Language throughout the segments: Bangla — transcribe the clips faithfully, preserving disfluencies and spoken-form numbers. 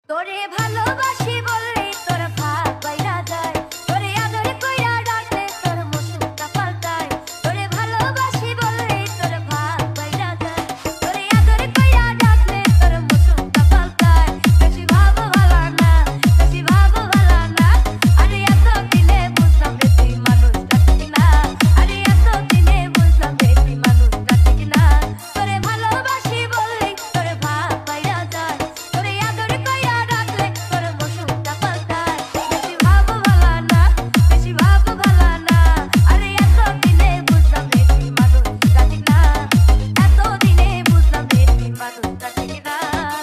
তোরে ভালোবাসি বললেই তোর ভাগ বাইরা যায়, তোরে আদর কইরা ডাকলে তোর মসুকটা পাল্টায়। তোরে ভালোবাসি বললেই তোর ভাগ বাইরা যায়, তোরে আদর কইরা ডাকলে তোর মসুকটা পাল্টায়। বেশি ভাবো ভালা না, বেশি ভাবো ভালা না, আরে এত দিনে বুঝলাম রে তুই মানুষটা ঠিক না, আরে এত দিনে বুঝলাম রে তুই মানুষটা ঠিক না। তোরে ভালোবাসি বললেই তোর ভাগ বাইরা যায়, তোরে আদর কইরা ডাকলে তোর মসুকটা পাল্টায়। বেশি ভাবো ভালা না, বেশি ভাবো ভালা না, আরে এত দিনে বুঝলাম রে তুই মানুষটা ঠিক না, এত দিনে বুঝলাম রে তুই মানুষটা ঠিক না।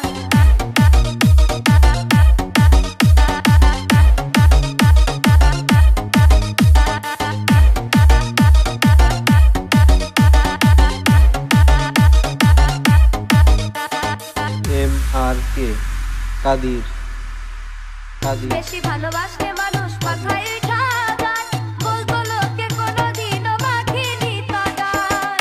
M R K Kadir Kadir বেশি ভালোবাসলে মানুষ মাথায় উঠা যায়, বলতো লোকে কোনোদিনও মাখিনি তাগায়।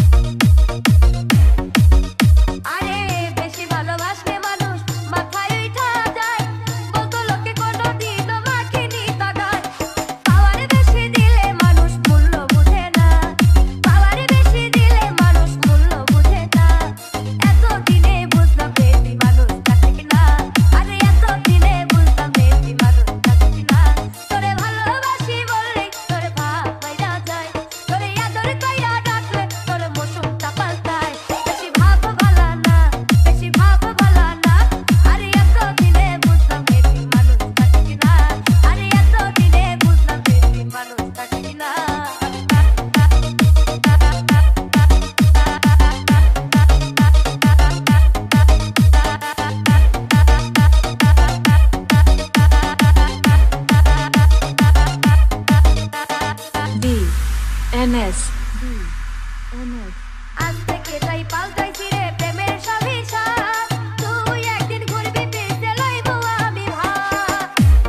আরে বেশি ভালোবাসলে মানুষ মাথায় উঠা যায়, বলতো লোকে কোনোদিনও মাখিনি তাগায়। পাওয়ার বেশি দিলে মানুষ মূল্য বুঝে না, পাওয়ার বেশি দিলে মানুষ মূল্য বুঝে না। এত দিনে বুঝলাম রে তুই মানুষটা ঠিক না, আরে এত দিনে বুঝলাম রে তুই মানুষটা ঠিক না। তোরে ভালোবাসি বললেই তোর ভাগ বাইরা যায়, তোরে আদর কইরা ডাকলে তোর মসুকটা পাল্টায়। বেশি ভাবো ভালা না, বেশি ভাবো ভালা না, আরে এত দিনে বুঝলাম রে তুই মানুষটা ঠিক না, আরে এত দিনে বুঝলাম রে তুই মানুষটা ঠিক না। B N S B N S আজ থেকে তাই পাল্টাইছি রে প্রেমের সবিশাল, তুই একদিন ঘুরবি পিছে লইবো আমি ভাগ।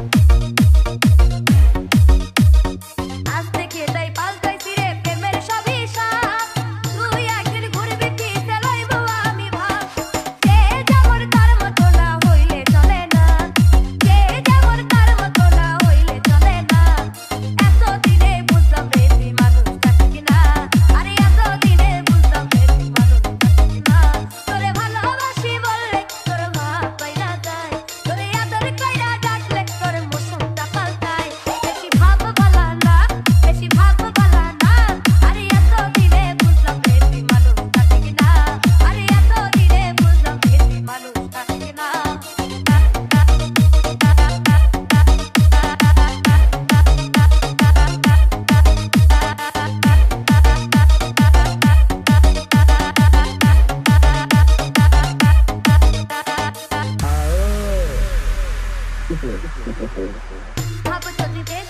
আজ থেকে তাই পাল্টাইছি রে প্রেমের সবিশাল, তুই একদিন ঘুরবি পিছে লইবো আমি ভাগ। যে যেমন তার মতো না হইলে চলে না, যে যেমন তার মতো না হইলে চলে না। এত দিনে বুঝলাম রে তুই মানুষটা ঠিক না, আরে এত দিনে বুঝলাম রে তুই মানুষটা ঠিক না। তোরে ভালোবাসি বললে তোর ভাগ বাইরা যায়, তোরে আদর কইরা ডাকলে তোর মসুকটা পাল্টায়। বেশি ভাবো ভালা না, বেশি ভাবো ভালা না, আরে এত দিনে বুঝলাম রে তুই মানুষটা ঠিক না, আরে এত দিনে বুঝলাম রে তুই মানুষটা ঠিক না। ভাবো যদি দেশ